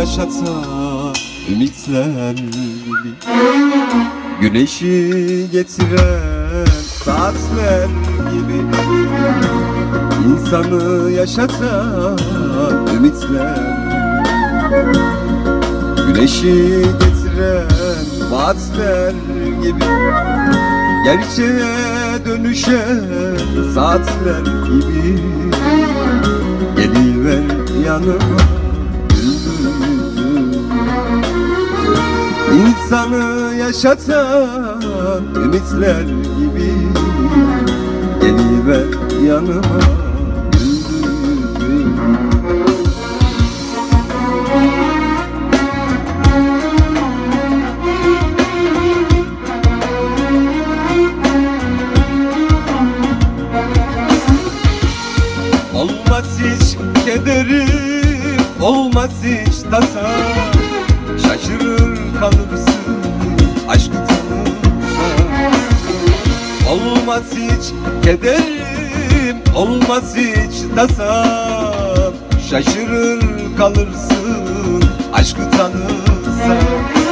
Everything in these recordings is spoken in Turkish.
yaşatan ümitler gibi, güneşi getiren saatler gibi, insanı yaşatan ümitler, güneşi getiren vaatler gibi, gerçeğe dönüşen saatler gibi. Geliver yanıma güldür yüzüm, İnsanı yaşatan ümitler gibi. Geliver yanıma güldür yüzüm. Olmaz hiç kederim, olmaz hiç tasa, şaşırır kalırsın aşkı tanırsan. Olmaz hiç kederim, olmaz hiç tasa, şaşırır kalırsın aşkı tanırsan.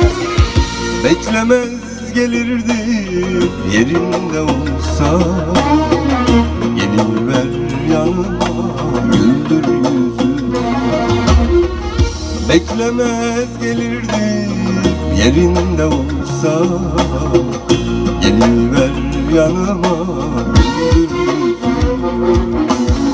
Beklemez gelirdim yerinde olsa, geliver yanıma güldür yüzüm. Beklemez gelirdim yerinde olsa, geliver yanıma güldür yüzüm.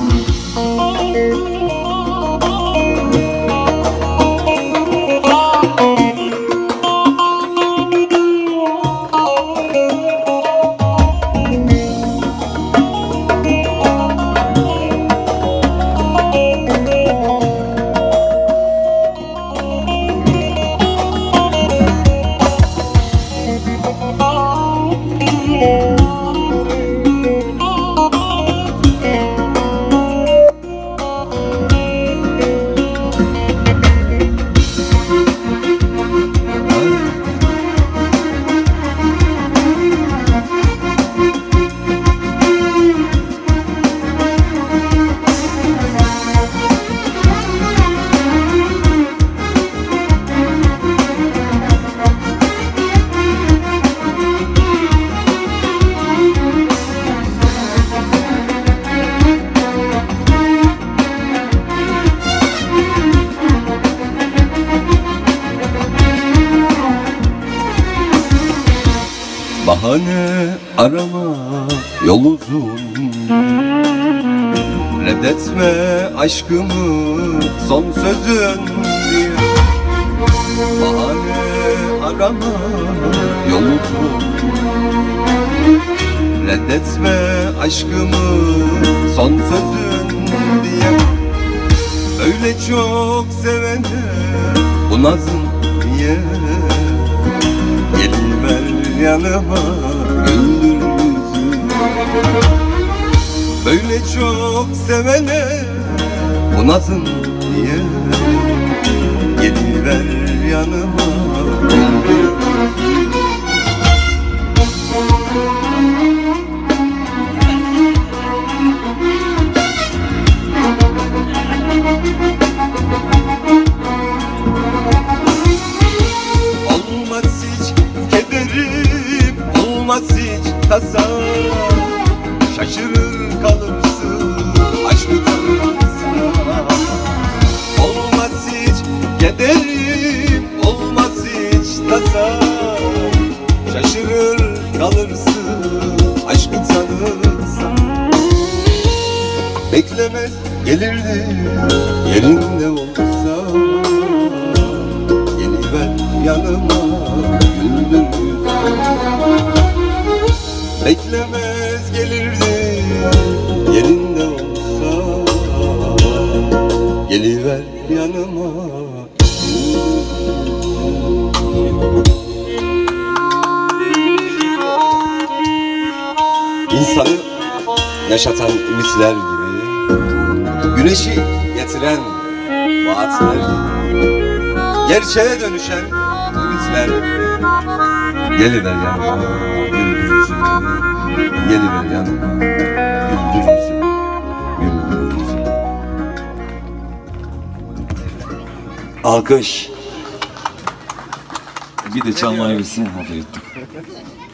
Bahane arama, yol uzun, reddetme aşkımı son sözün diye. Bahane arama, yol uzun, reddetme aşkımı son sözün diye. Öyle çok sevene bu nazın niye? Geliver yanıma güldür yüzüm. Böyle çok sevene bu nazın niye? Geliver yanıma güldür yüzüm. Olmaz hiç kederim, olmaz hiç tasa, şaşırır kalırsın aşkı tanırsan. Olmaz hiç kederim, olmaz hiç tasa, şaşırır kalırsın aşkı tanırsan. Beklemez gelirdi yerinde olsa, geliver yanıma güldür yüzüm. Beklemez gelirdi yerinde olsa, geliver yanıma. İnsanı yaşatan ümitler gibi, güneşi getiren vaatler gibi, gerçeğe dönüşen ümitler gibi. Geliver yanıma güldür yüzüm, geliver yanıma güldür yüzüm, güldür yüzüm. Alkış. Bir de çalmayı bilsin. Hadi gittik.